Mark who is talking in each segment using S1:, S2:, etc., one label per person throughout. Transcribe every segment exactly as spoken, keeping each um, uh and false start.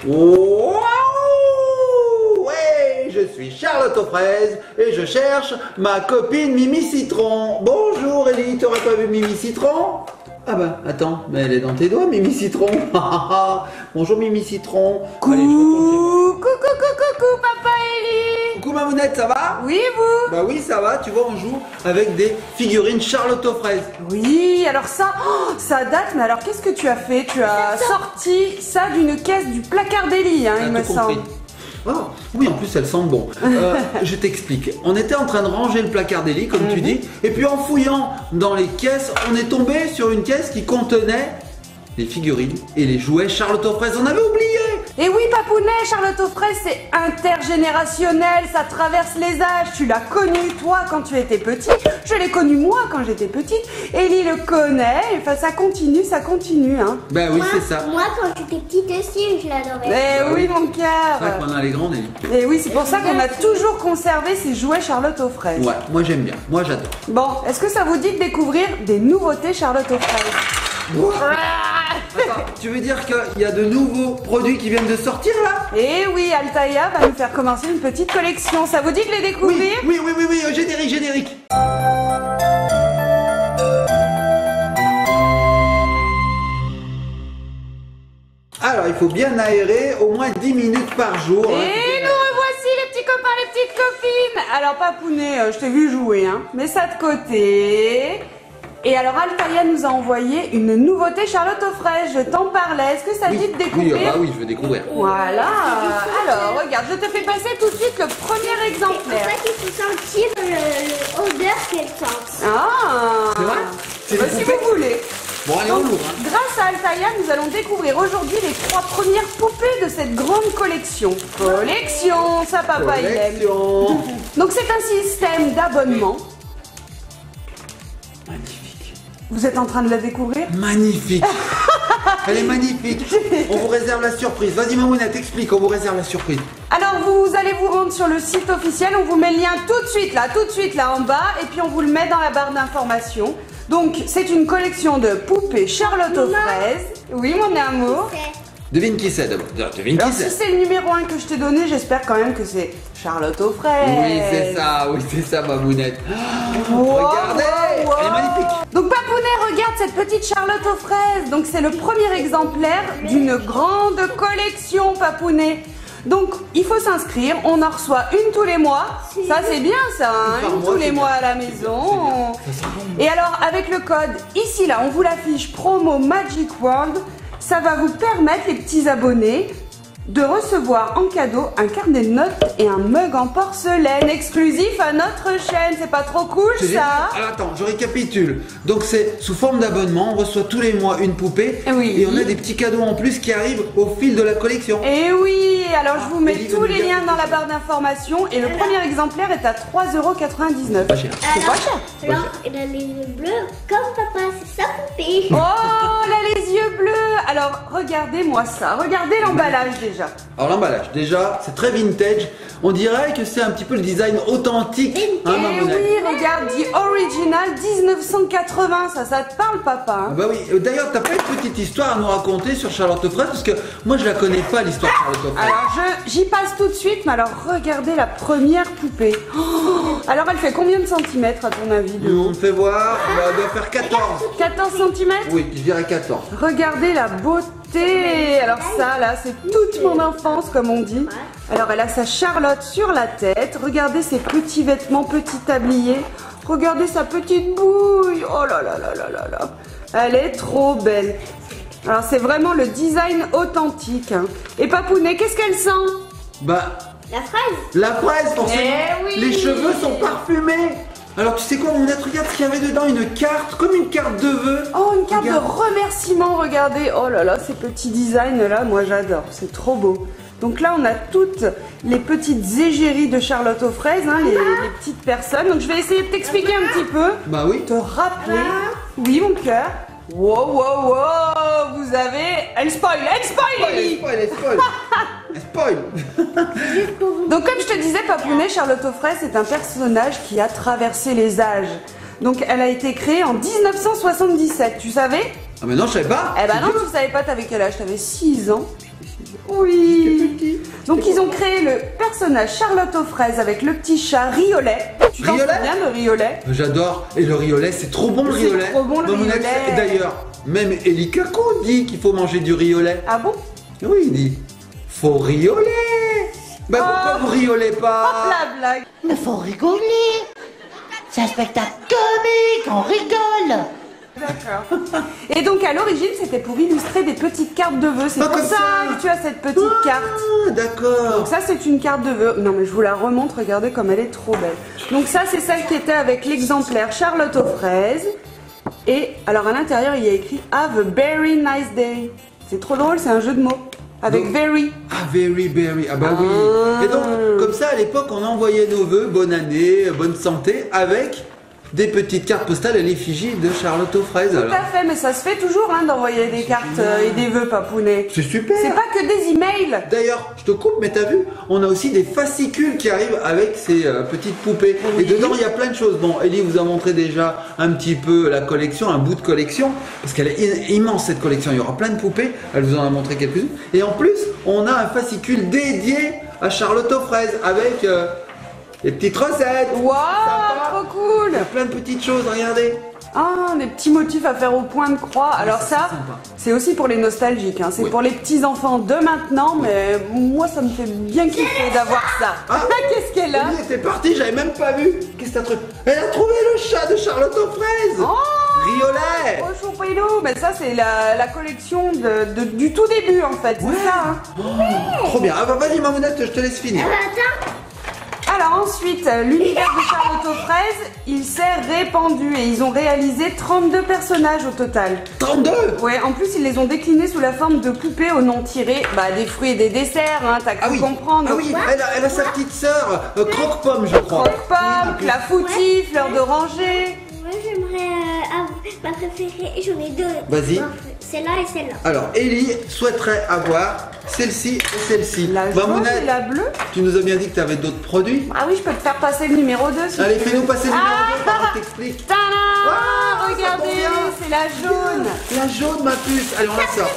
S1: Wow! Ouais, je suis Charlotte aux fraises et je cherche ma copine Mimi Citron. Bonjour Ellie, t'aurais pas vu Mimi Citron? Ah bah attends, mais elle est dans tes doigts Mimi Citron. Bonjour Mimi Citron.
S2: Coucou,
S1: Allez,
S2: coucou, coucou, coucou, papa Ellie.
S1: Coucou Mamounette, ça va?
S2: Oui, vous?
S1: Bah oui, ça va, tu vois, on joue avec des figurines Charlotte aux fraises.
S2: Oui, alors ça, oh, ça date, mais alors qu'est-ce que tu as fait? Tu as sorti ça d'une caisse du placard d'Ellie, hein,
S1: Ah,
S2: il me
S1: tout
S2: semble.
S1: compris. Oh, oui, en plus elles sentent bon. Euh, je t'explique. On était en train de ranger le placard d'Ellie, comme tu dis, et puis en fouillant dans les caisses, on est tombé sur une caisse qui contenait les figurines et les jouets Charlotte aux fraises. On avait oublié.
S2: Et oui, papounet, Charlotte aux fraises, c'est intergénérationnel, ça traverse les âges. Tu l'as connu, toi, quand tu étais petite. Je l'ai connu, moi, quand j'étais petite. Ellie le connaît. Enfin, ça continue, ça continue, hein.
S1: Ben oui,
S3: Moi,
S1: c'est ça.
S3: moi, quand j'étais petite aussi, je l'adorais.
S2: Eh oui, mon
S1: C'est vrai
S2: cœur.
S1: qu'on a les grandes Ellie.
S2: Et oui, c'est pour ça qu'on a toujours conservé ces jouets Charlotte aux fraises.
S1: Ouais, moi j'aime bien. Moi j'adore.
S2: Bon, est-ce que ça vous dit de découvrir des nouveautés Charlotte aux fraises?
S1: Attends, tu veux dire qu'il y a de nouveaux produits qui viennent de sortir là?
S2: Et oui, Altaïa va nous faire commencer une petite collection. Ça vous dit de les
S1: Oui,
S2: découvrir?
S1: oui, oui, oui, oui, euh, générique, générique. Alors, il faut bien aérer au moins dix minutes par jour. hein.
S2: Et nous revoici les petits copains, les petites copines. Alors Papounet, euh, je t'ai vu jouer, hein. Mets ça de côté. Et alors Altaïa nous a envoyé une nouveauté Charlotte aux fraises. Je t'en parlais. Est-ce que ça
S1: Oui,
S2: dit de
S1: oui,
S2: découvrir?
S1: ah bah oui, je veux découvrir.
S2: Voilà. Alors regarde, je te fais passer tout de suite le premier
S3: En
S2: exemplaire.
S3: fait, il faut sentir le- l'odeur qu'elle sent.
S2: Ah.
S1: C'est vrai? C'est
S2: Bah,
S1: des
S2: si
S1: poupées
S2: vous voulez.
S1: Bon, allez, on l'ouvre. hein.
S2: Grâce à Altaïa, nous allons découvrir aujourd'hui les trois premières poupées de cette grande collection. Collection, ça papa il aime.
S1: Collection.
S2: Donc c'est un système d'abonnement.
S1: Magnifique.
S2: Vous êtes en train de la découvrir?
S1: Magnifique. Elle est magnifique. On vous réserve la surprise. Vas-y Mamounette, explique, on vous réserve la surprise.
S2: Alors vous allez vous rendre sur le site officiel, on vous met le lien tout de suite là, tout de suite là en bas, et puis on vous le met dans la barre d'information. Donc c'est une collection de poupées Charlotte aux fraises. Oui mon amour.
S1: Devine qui c'est d'abord. Devine
S2: Alors
S1: qui
S2: si
S1: c'est.
S2: c'est le numéro un que je t'ai donné, j'espère quand même que c'est Charlotte aux fraises.
S1: Oui, c'est ça, oui, c'est ça, Mamounette.
S2: Wow,
S1: Regardez,
S2: wow, wow.
S1: elle est magnifique.
S2: Donc Papounet, regarde cette petite Charlotte aux fraises. Donc c'est le premier exemplaire d'une grande collection, Papounet. Donc il faut s'inscrire, on en reçoit une tous les mois. Ça c'est bien ça, hein,
S1: Par
S2: une
S1: mois,
S2: tous les
S1: c'est
S2: mois
S1: bien.
S2: à la
S1: C'est bien,
S2: maison.
S1: c'est bien. Ça sent bon.
S2: Et alors avec le code, ici là, on vous l'affiche, promo Magic World, ça va vous permettre les petits abonnés de recevoir en cadeau un carnet de notes et un mug en porcelaine exclusif à notre chaîne. C'est pas trop cool
S1: C'est génial.
S2: ça?
S1: Alors attends, je récapitule. Donc c'est sous forme d'abonnement, on reçoit tous les mois une poupée.
S2: Oui.
S1: Et on a des petits cadeaux en plus qui arrivent au fil de la collection.
S2: Et oui, alors je vous mets
S1: Ellie
S2: tous
S1: veut
S2: les
S1: nous dire
S2: liens dans la
S1: quelque
S2: barre d'information et le premier exemplaire est à trois euros quatre-vingt-dix-neuf.
S1: Pas cher.
S2: C'est pas cher.
S3: Alors, il a les yeux bleus comme papa, c'est sa poupée.
S2: Oh, elle a les yeux bleus. Alors regardez-moi ça, regardez l'emballage déjà.
S1: Alors l'emballage, déjà, c'est très vintage. On dirait que c'est un petit peu le design authentique. Hein,
S2: Et
S1: Mamounette.
S2: oui, regarde, dit original dix-neuf cent quatre-vingts, ça, ça te parle papa hein?
S1: Ah bah oui, Euh, d'ailleurs, t'as pas une petite histoire à nous raconter sur Charlotte aux fraises parce que moi je la connais pas l'histoire de Charlotte aux fraises.
S2: Alors je- j'y passe tout de suite, mais alors regardez la première poupée. Oh, alors elle fait combien de centimètres à ton avis de haut?
S1: On me fait voir, bah, elle doit faire quatorze.
S2: quatorze centimètres?
S1: Oui, je dirais quatorze.
S2: Regardez la beauté. Alors ça là, c'est toute mon enfance comme on dit. Alors elle a sa Charlotte sur la tête. Regardez ses petits vêtements, petit tablier. Regardez sa petite bouille. Oh là là là là là là. Elle est trop belle. Alors c'est vraiment le design authentique. hein. Et Papounet, qu'est-ce qu'elle sent?
S1: Bah,
S3: La fraise.
S1: la fraise forcément.
S2: Eh oui.
S1: Les cheveux sont parfumés. Alors tu sais quoi, mon être, regarde ce qu'il y avait dedans, une carte, comme une carte de vœux.
S2: Oh, une carte
S1: Regarde.
S2: de remerciement, regardez. Oh là là, ces petits designs là, moi j'adore, c'est trop beau. Donc là, on a toutes les petites égéries de Charlotte aux fraises, hein, les, les petites personnes. Donc je vais essayer de t'expliquer un petit peu,
S1: Bah oui.
S2: te rappeler. Oui, mon cœur. Wow, wow, wow, vous avez... Elle spoil, elle spoil,
S1: Elle
S2: Ellie.
S1: spoil, elle spoil. Elle spoil.
S2: Donc comme je te disais, Papounet, Charlotte aux fraises, c'est un personnage qui a traversé les âges. Donc elle a été créée en mille neuf cent soixante-dix-sept, tu savais?
S1: Ah mais non, je savais pas.
S2: Eh ben
S1: C'est
S2: non,
S1: dur.
S2: tu savais pas, t'avais quel âge? T'avais six ans. Oui. Donc ils ont créé le personnage Charlotte aux fraises avec le petit chat Riolet. Tu t'en
S1: Riolet
S2: souviens de Riolet?
S1: J'adore. Et le riolet, c'est trop bon le
S2: C'est
S1: riolet.
S2: trop bon, le
S1: Mamounette,
S2: riolet.
S1: d'ailleurs, même Eli Kako dit qu'il faut manger du riolet.
S2: Ah bon?
S1: Oui, il dit. Faut rioler. Bah pourquoi
S2: Oh.
S1: vous riolez
S2: Hop
S1: pas?
S2: la blague.
S4: Il faut rigoler. C'est un spectacle comique, on rigole.
S2: D'accord. Et donc à l'origine c'était pour illustrer des petites cartes de vœux. C'est
S1: Ah,
S2: pour
S1: comme
S2: ça,
S1: ça.
S2: que tu as cette petite carte.
S1: Ah, d'accord.
S2: Donc ça c'est une carte de vœux. Non mais je vous la remontre, regardez comme elle est trop belle. Donc ça c'est celle qui était avec l'exemplaire Charlotte aux fraises. Et alors à l'intérieur il y a écrit Have a very nice day. C'est trop drôle, c'est un jeu de mots. Avec
S1: Donc-
S2: very.
S1: Ah, very, very. Ah bah
S2: Ah.
S1: oui. Et donc, comme ça, à l'époque, on envoyait nos vœux, bonne année, bonne santé, avec des petites cartes postales à l'effigie de Charlotte aux fraises.
S2: Tout
S1: Alors.
S2: à fait, mais ça se fait toujours hein, d'envoyer des cartes euh, et des vœux papounet.
S1: C'est super.
S2: C'est pas que des emails.
S1: D'ailleurs, je te coupe, mais t'as vu, on a aussi des fascicules qui arrivent avec ces euh, petites poupées.
S2: Oui.
S1: Et dedans, il y a plein de choses. Bon, Ellie vous a montré déjà un petit peu la collection, un bout de collection, parce qu'elle est in- immense cette collection. Il y aura plein de poupées. Elle vous en a montré quelques-unes. Et en plus, on a un fascicule dédié à Charlotte aux fraises avec euh, les petites recettes.
S2: Waouh,
S1: Sympa.
S2: trop cool.
S1: Il y a plein de petites choses, regardez.
S2: Ah, des petits motifs à faire au point de croix. Alors
S1: ça,
S2: ça,
S1: c'est sympa.
S2: c'est aussi pour les nostalgiques. Hein. C'est
S1: Oui.
S2: pour les petits enfants de maintenant, mais moi, ça me fait bien kiffer d'avoir ça.
S1: Ah.
S2: Qu'est-ce qu'elle a?
S1: Ellie était partie, j'avais même pas vu. Qu'est-ce que t'as trouvé? Elle a trouvé le chat de Charlotte aux fraises.
S2: Oh,
S1: Riolet.
S2: oh choupilou. Mais ça, c'est la, la collection de, de- du tout début, en fait.
S1: Ouais.
S2: C'est ça. Hein.
S1: Oh, trop bien. Ah bah vas-y Mamounette, je te laisse finir.
S3: Attends,
S2: Alors ensuite, euh, l'univers de Charlotte aux fraises, il s'est répandu et ils ont réalisé trente-deux personnages au total.
S1: trente-deux.
S2: Ouais, en plus ils les ont déclinés sous la forme de poupées au nom tiré bah, des fruits et des desserts, hein, t'as cru
S1: Ah oui.
S2: comprendre.
S1: Ah oui, elle a, elle a sa petite sœur, euh, Croque-Pomme, je crois.
S2: Croque-Pomme,
S1: Oui,
S2: la foutie, fleur d'oranger.
S3: moi j'aimerais euh, avoir ma préférée, j'en ai deux.
S1: Vas-y.
S3: Celle-là et celle-là.
S1: Alors, Ellie souhaiterait avoir celle-ci et celle-ci.
S2: La jaune
S1: Mamounette,
S2: et la bleue.
S1: tu nous as bien dit que tu avais d'autres produits.
S2: Ah oui, je peux te faire passer le numéro deux. Si
S1: Allez,
S2: tu veux.
S1: fais-nous passer le numéro
S2: Ah.
S1: deux, on t'explique.
S2: Tadam,
S1: Ah, ça
S2: regardez,
S1: convient.
S2: c'est la jaune.
S1: La jaune, ma puce. Allez, on la sort.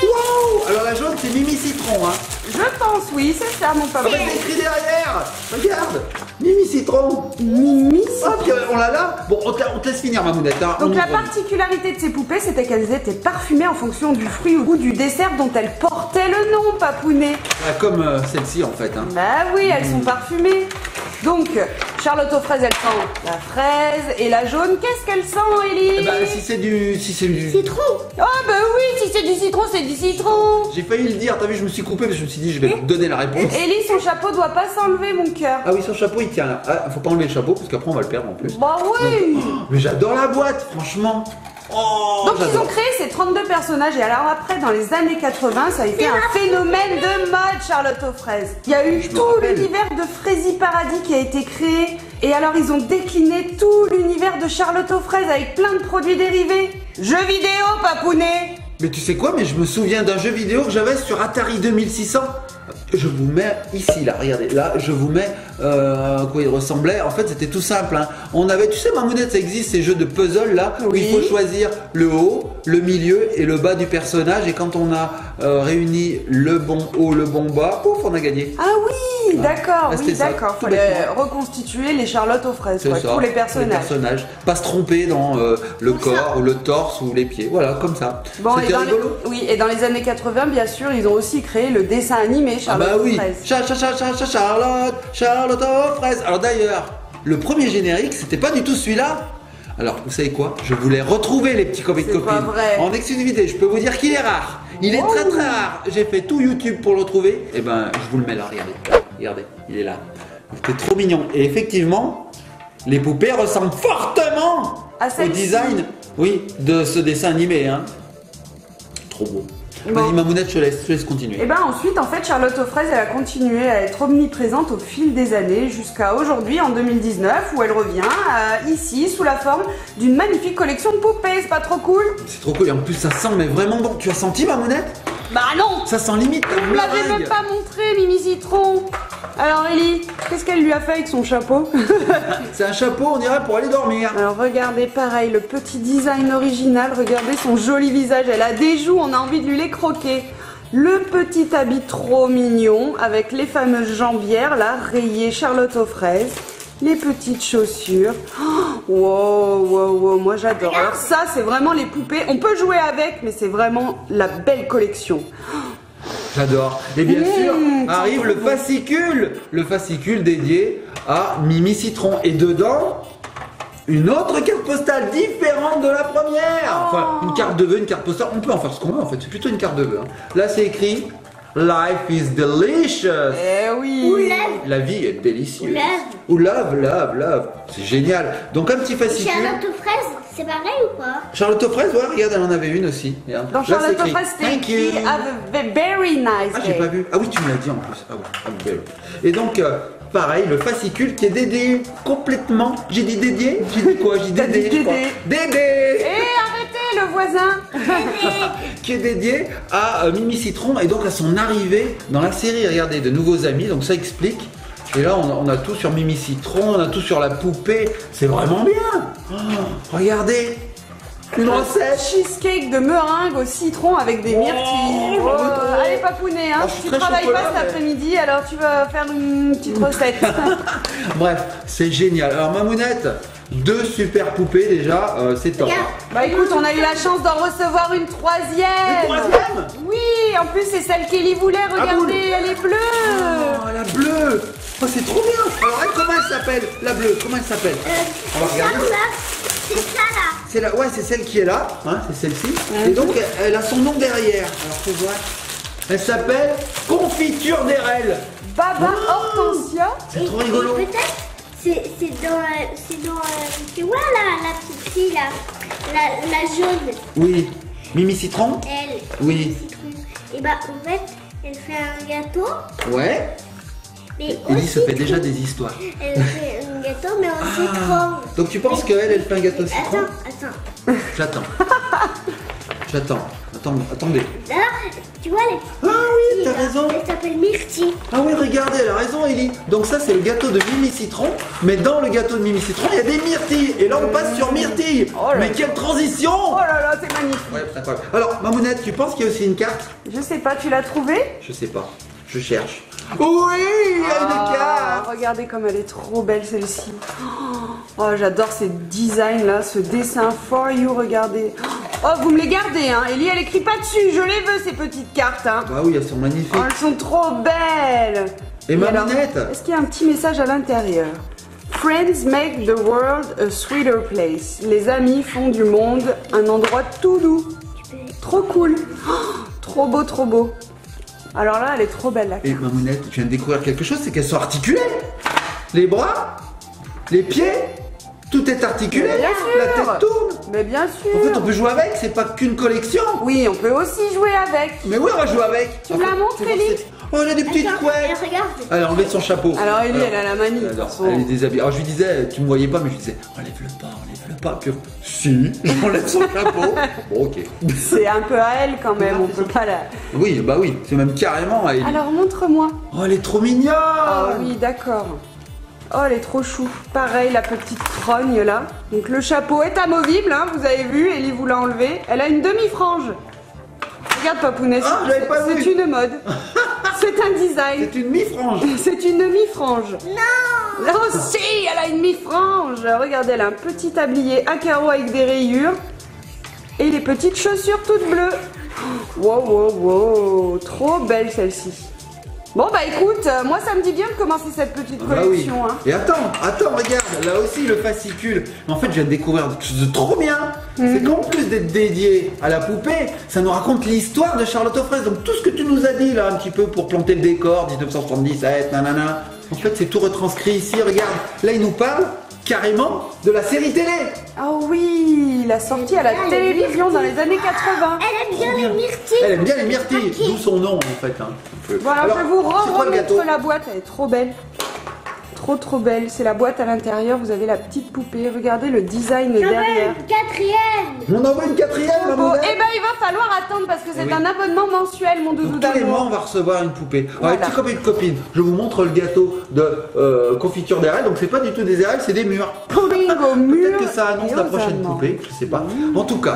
S1: Wow. Alors, la jaune, c'est Mimi Citron, hein.
S2: Je pense, oui, c'est ça mon papa.
S1: Ah, bah, c'est écrit derrière. Regarde. Mimi Citron.
S2: Mimi.
S1: Hop, on l'a là. Bon, on te, on te laisse finir, Mamounette. Hein.
S2: Donc
S1: On
S2: la
S1: ouvre.
S2: particularité de ces poupées, c'était qu'elles étaient parfumées en fonction du fruit ou du dessert dont elles portaient le nom, papounet.
S1: Ah, comme euh, celle-ci, en fait. Hein.
S2: Bah oui, elles sont parfumées. Donc, Charlotte aux fraises, elle sent la fraise. Et la jaune, qu'est-ce qu'elle sent, Ellie?
S1: Eh ben, si c'est du... Si c'est du...
S3: Citron.
S2: Oh bah oui, si c'est du citron, c'est du citron.
S1: J'ai failli le dire, t'as vu, je me suis coupé, mais je me suis dit, je vais te donner la réponse.
S2: Ellie, son chapeau doit pas s'enlever, mon cœur.
S1: Ah oui, son chapeau, il tient là. Ah, faut pas enlever le chapeau, parce qu'après, on va le perdre en plus.
S2: Bah oui.
S1: Mais j'adore la boîte, franchement. Oh,
S2: Donc ils
S1: j'adore.
S2: ont créé ces trente-deux personnages et alors après dans les années quatre-vingts ça a été un phénomène de mode Charlotte aux fraises. Il y a eu
S1: Je me
S2: tout
S1: rappelle.
S2: l'univers de Fraisi Paradis qui a été créé et alors ils ont décliné tout l'univers de Charlotte aux fraises avec plein de produits dérivés. Jeux vidéo, papounet.
S1: Mais tu sais quoi, mais je me souviens d'un jeu vidéo que j'avais sur Atari deux mille six cents. Je vous mets ici, là, regardez, là, je vous mets euh, à quoi il ressemblait. En fait, c'était tout simple. Hein. On avait, tu sais, Mamounette, ça existe ces jeux de puzzle là, où
S2: Oui.
S1: il faut choisir le haut, le milieu et le bas du personnage. Et quand on a euh, réuni le bon haut, le bon bas, pouf, on a gagné.
S2: Ah oui, d'accord,
S1: Ah,
S2: oui,
S1: c'était ça,
S2: d'accord.
S1: tout
S2: Fallait
S1: bêtement.
S2: reconstituer les Charlottes aux fraises,
S1: C'est
S2: quoi,
S1: ça,
S2: tous les personnages.
S1: Pas se tromper dans euh, le
S2: Tout
S1: corps,
S2: ça.
S1: ou le torse ou les pieds. Voilà, comme ça.
S2: Bon, et
S1: C'était
S2: dans, les...
S1: rigolo.
S2: oui, et dans les années quatre-vingts, bien sûr, ils ont aussi créé le dessin animé
S1: Ah
S2: Charlotte
S1: bah
S2: aux
S1: oui,
S2: fraises.
S1: Cha- cha- cha- cha- cha- Charlotte, Charlotte aux fraises. Alors d'ailleurs, le premier générique, c'était pas du tout celui-là. Alors, vous savez quoi? Je voulais retrouver les petits copains et
S2: C'est pas
S1: copines
S2: vrai.
S1: en exclusivité. Je peux vous dire qu'il est rare. Il est
S2: Wow.
S1: très très rare. J'ai fait tout YouTube pour le retrouver. Et ben, je vous le mets là, regardez. Regardez, il est là. C'était trop mignon. Et effectivement, les poupées ressemblent fortement
S2: À
S1: au
S2: celle-ci.
S1: design, oui, de ce dessin animé. Hein. Trop beau.
S2: Bon.
S1: Vas-y, Mamounette, je te laisse, je te laisse continuer.
S2: Et ben ensuite, en fait, Charlotte aux fraises, elle a continué à être omniprésente au fil des années jusqu'à aujourd'hui, en deux mille dix-neuf, où elle revient euh, ici sous la forme d'une magnifique collection de poupées. C'est pas trop cool?
S1: C'est trop cool. Et en plus, ça sent mais vraiment bon. Tu as senti, Mamounette?
S2: Bah non!
S1: Ça sent limite la
S2: Vous me l'avez
S1: meringue.
S2: même pas montré, Mimi Citron. Alors Ellie, qu'est-ce qu'elle lui a fait avec son chapeau?
S1: C'est un chapeau, on dirait, pour aller dormir.
S2: Alors regardez, pareil, le petit design original, regardez son joli visage, elle a des joues, on a envie de lui les croquer. Le petit habit trop mignon avec les fameuses jambières là, rayées Charlotte aux fraises. Les petites chaussures. Oh, wow, wow, wow, moi j'adore. Alors ça, c'est vraiment les poupées. On peut jouer avec, mais c'est vraiment la belle collection.
S1: J'adore. Et bien
S2: Mmh,
S1: sûr,
S2: c'est
S1: arrive
S2: trop
S1: le
S2: beau.
S1: fascicule. Le fascicule dédié à Mimi Citron. Et dedans, une autre carte postale différente de la première. Enfin, une carte de vœux, une carte postale. On peut en faire ce qu'on veut en fait. C'est plutôt une carte de vœux. hein. Là, c'est écrit Life is delicious.
S2: Eh oui.
S3: Ou lève.
S1: La vie est délicieuse.
S3: Ou
S1: Ou love, love, love. C'est génial. Donc un petit fascicule.
S3: Charlotte aux fraises, c'est pareil ou pas?
S1: Charlotte aux fraises, ouais, regarde, elle en avait une aussi. Regarde.
S2: Dans
S1: Là,
S2: Charlotte
S1: c'est
S2: aux
S1: écrit,
S2: fraises, c'était
S1: Thank you.
S2: écrit Have a very nice
S1: Ah, j'ai
S2: day.
S1: pas vu. Ah oui, tu me l'as dit en plus. Ah oui, ah, very. Et donc, euh, pareil, le fascicule qui est dédié complètement. J'ai dit dédié J'ai dit quoi J'ai dit
S2: T'as
S1: dédié,
S2: dit
S1: je crois.
S2: dédé.
S1: Dédé
S2: Eh, arrêtez le voisin.
S1: Qui est dédié à euh, Mimi Citron et donc à son arrivée dans la série. Regardez, de nouveaux amis, donc ça explique. Et là, on a, on a tout sur Mimi Citron, on a tout sur la poupée. C'est vraiment bien. Oh, regardez, une recette.
S2: Cheesecake de meringue au citron avec des myrtilles.
S1: Oh,
S2: Oh, allez papounet, hein.
S1: Oh, je suis
S2: tu
S1: très
S2: travailles
S1: chocolat,
S2: pas cet
S1: mais-
S2: après-midi, alors tu vas faire une petite recette.
S1: Bref, c'est génial. Alors, Mamounette, deux super poupées déjà, euh, c'est top.
S3: Regarde.
S2: Bah écoute, on a eu la chance d'en recevoir une troisième.
S1: Une troisième
S2: Oui, en plus c'est celle qu'Ellie voulait,
S1: boule.
S2: regardez, elle est bleue.
S1: Oh, la bleue. Oh, c'est trop bien. Alors, elle, comment elle s'appelle La bleue, comment elle s'appelle
S3: Euh,
S1: On va
S3: ça
S1: regarder.
S3: ou là? C'est ça là.
S1: C'est la, ouais, c'est celle qui est là, hein, c'est celle-ci. Et donc, elle, elle a son nom derrière. Alors, faut voir. Elle s'appelle Confiture d'Erel.
S2: Baba Hortensia.
S1: C'est
S3: Et-
S1: trop rigolo.
S3: et peut-être c'est c'est dans euh, c'est dans euh, tu vois là la petite fille là, la, la jaune,
S1: Oui. Mimi Citron
S3: elle.
S1: Oui.
S3: Et bah en fait elle fait un gâteau,
S1: Ouais.
S3: mais
S1: Ellie
S3: aussi
S1: se fait déjà des histoires.
S3: elle fait un gâteau mais en
S1: Ah.
S3: citron.
S1: Donc, tu penses qu'elle, elle fait un gâteau au citron
S3: Attends, attends.
S1: J'attends. J'attends. Attends, attendez.
S3: Là, tu vois les
S1: Ah oui,
S3: petites
S1: t'as
S3: filles, là,
S1: raison.
S3: elle s'appelle Myrtille.
S1: Ah oui, regardez, elle a raison, Ellie. Donc ça, c'est le gâteau de Mimi Citron. Mais dans le gâteau de Mimi Citron, il y a des myrtilles. Et là, on passe sur myrtille.
S2: Oh là
S1: Mais
S2: là.
S1: quelle transition!
S2: Oh là là, c'est magnifique.
S1: Ouais, incroyable. Alors, Mamounette, tu penses qu'il y a aussi une carte?
S2: Je sais pas, tu l'as trouvée?
S1: Je sais pas. Je cherche. Oui, il y a une
S2: Ah,
S1: carte.
S2: regardez comme elle est trop belle celle-ci. Oh, j'adore ces designs là, ce dessin for you, regardez. Oh, vous me les gardez, hein. Ellie, elle écrit pas dessus, je les veux ces petites cartes, hein.
S1: Bah oui, elles sont magnifiques.
S2: Oh, elles sont trop belles.
S1: Et
S2: alors,
S1: Mamounette?
S2: est-ce qu'il y a un petit message à l'intérieur? Friends make the world a sweeter place. Les amis font du monde un endroit tout doux. Trop cool. Oh, trop beau, trop beau. Alors là, elle est trop belle, la
S1: Et Mamounette, je viens de découvrir quelque chose, c'est qu'elles sont articulées. Les bras, les pieds, tout est articulé.
S2: Mais bien
S1: La
S2: sûr.
S1: tête tourne.
S2: Mais bien sûr.
S1: En fait, on peut jouer avec, c'est pas qu'une collection.
S2: Oui, on peut aussi jouer avec.
S1: Mais oui, on va jouer avec.
S2: Tu me la montres, Ellie?
S1: Oh, elle a des petites
S3: Attends,
S1: couettes.
S3: elle regarde.
S1: Elle a enlevé son chapeau.
S2: Alors, Ellie, elle a la manie, de toute
S1: Alors,
S2: façon.
S1: elle est déshabillée. Alors, je lui disais, tu me voyais pas, mais je lui disais, enlève-le pas, enlève-le pas. Puis, si, j'enlève son chapeau. Bon, ok.
S2: C'est un peu à elle quand même, on peut pas la...
S1: Oui, bah oui, c'est même carrément à Ellie.
S2: Alors, montre-moi.
S1: Oh, elle est trop mignonne.
S2: Ah oui, d'accord. Oh, elle est trop chou. Pareil, la petite trogne là. Donc le chapeau est amovible, hein, vous avez vu, Ellie vous l'a enlevé. Elle a une demi-frange. Regarde Papounet,
S1: Ah, j'avais pas
S2: c'est
S1: vu.
S2: une mode. C'est un design.
S1: C'est une mi-frange.
S2: C'est une demi-frange.
S3: Non.
S2: Là aussi, elle a une mi-frange. Regardez, elle a un petit tablier à carreaux avec des rayures. Et les petites chaussures toutes bleues. Wow, wow, wow. Trop belle celle-ci. Bon bah écoute, euh, moi ça me dit bien de commencer cette petite
S1: Bah oui.
S2: collection. Hein.
S1: Et attends, attends, regarde, là aussi le fascicule. Mais en fait, je viens de découvrir quelque chose de trop bien. C'est qu'en plus d'être dédié à la poupée, ça nous raconte l'histoire de Charlotte aux fraises. Donc tout ce que tu nous as dit là, un petit peu pour planter le décor, dix-neuf cent soixante-dix-sept, nanana. En fait, c'est tout retranscrit ici. Regarde, là, il nous parle carrément de la série télé.
S2: Ah oui, la sortie à la
S3: Ah,
S2: télévision dans les années quatre-vingts.
S3: Elle aime bien les myrtilles.
S1: Elle aime bien les myrtilles, d'où son nom en fait. Hein. Un peu.
S2: Voilà,
S1: Alors,
S2: je vais vous
S1: c'est quoi le gâteau
S2: remettre la boîte, elle est trop belle. Trop trop belle, c'est la boîte à l'intérieur, vous avez la petite poupée, regardez le design
S3: J'en veux
S2: derrière.
S3: une quatrième.
S1: On en veut une quatrième,
S2: Trop beau.
S1: Mamounette.
S2: Eh ben il va falloir attendre parce que c'est
S1: oui.
S2: un abonnement mensuel mon doudou
S1: Donc, tous les mois, on
S2: d'amour.
S1: va recevoir une poupée. Alors,
S2: Voilà.
S1: les petits copains et copines, je vous montre le gâteau de euh, confiture d'érel. Donc, c'est pas du tout des érelles, c'est des murs.
S2: Pudding au mur.
S1: Peut-être que ça annonce
S2: et
S1: la
S2: aux
S1: prochaine
S2: amandes.
S1: poupée, je sais pas. En tout cas,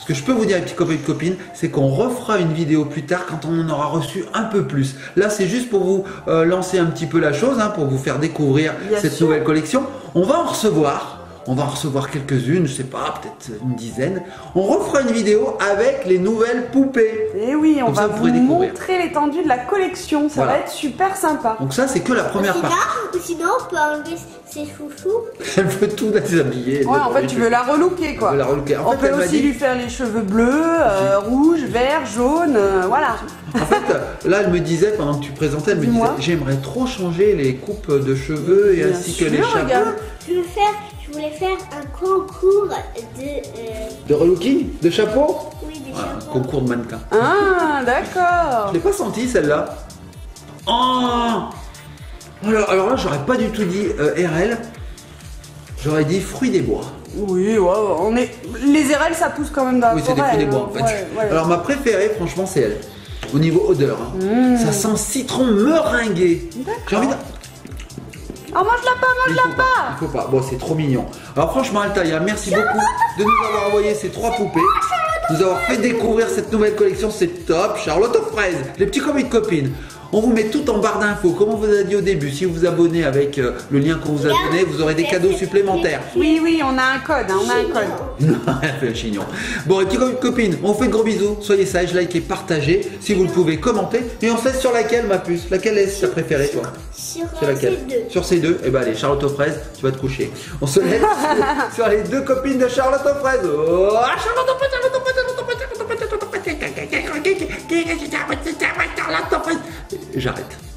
S1: Ce que je peux vous dire, les petits copains et copines, c'est qu'on refera une vidéo plus tard quand on en aura reçu un peu plus. Là, c'est juste pour vous euh, lancer un petit peu la chose, hein, pour vous faire découvrir
S2: Bien
S1: cette
S2: sûr.
S1: nouvelle collection. On va en recevoir. On va en recevoir quelques-unes, je sais pas, peut-être une dizaine. On refera une vidéo avec les nouvelles poupées.
S2: Et oui, on
S1: Comme ça,
S2: va
S1: vous
S2: vous
S1: pourrez découvrir.
S2: montrer l'étendue de la collection. Ça
S1: Voilà.
S2: va être super sympa.
S1: Donc ça, c'est que la première
S3: Sinon,
S1: partie.
S3: ou sinon, on peut enlever ses chouchous.
S1: Elle veut tout déshabiller.
S2: Ouais, en fait, tu veux la relooker, quoi.
S1: Elle veut la relooker. En
S2: On
S1: fait,
S2: peut
S1: elle m'a
S2: aussi
S1: dit-
S2: lui faire les cheveux bleus, euh, rouges, verts, jaunes, euh, voilà.
S1: En fait, là, elle me disait, pendant que tu présentais, elle me disait,
S2: Dis-moi.
S1: j'aimerais trop changer les coupes de cheveux et
S2: Bien
S1: ainsi
S2: sûr,
S1: que les chapeaux.
S2: regarde.
S3: Je veux faire, je voulais faire un concours de, euh,
S1: De relooking? De chapeau?
S3: oui, des
S1: Voilà, un
S3: chapeaux.
S1: concours de mannequin.
S2: Ah, d'accord.
S1: Je l'ai pas senti celle-là. Oh alors, alors là, j'aurais pas du tout dit euh, R L. J'aurais dit fruits des bois.
S2: Oui, ouais, on est. Les érelles, ça pousse quand même dans la
S1: Oui, c'est des
S2: forêt,
S1: fruits des bois
S2: hein.
S1: en fait.
S2: Ouais, ouais.
S1: Alors ma préférée, franchement, c'est elle. Au niveau odeur. hein. Ça sent citron meringué. J'ai envie de.
S2: Oh, mange-la pas,
S1: Il
S2: mange-la
S1: faut pas.
S2: pas.
S1: Il faut pas. Bon, c'est trop mignon. Alors franchement, Altaïa, merci beaucoup de nous avoir envoyé ces trois poupées. Nous avoir fait découvrir cette nouvelle collection, c'est top. Charlotte aux fraises, les petits copains de copines. On vous met tout en barre d'infos. Comme on vous a dit au début, si vous vous abonnez avec euh, le lien qu'on vous a donné, vous aurez des cadeaux supplémentaires.
S2: Oui, oui, on a un code, hein, on a un code.
S1: Non, elle fait un chignon. Bon, les petits copains de copines, on vous fait de gros bisous. Soyez sages, likez, partagez. Si vous le pouvez, commentez. Et on se laisse sur laquelle, ma puce? Laquelle est ta préférée, toi?
S3: Sur
S1: C'est laquelle?
S3: ces deux.
S1: Sur ces deux. Eh ben allez, Charlotte aux fraises, tu vas te coucher. On se laisse sur, sur les deux copines de Charlotte aux fraises. Oh, Charlotte aux fraises, Charlotte aux fraises, Charlotte aux fraises, Charlotte aux fraises, Charlotte aux fraises, Charlotte aux fraises. J'arrête.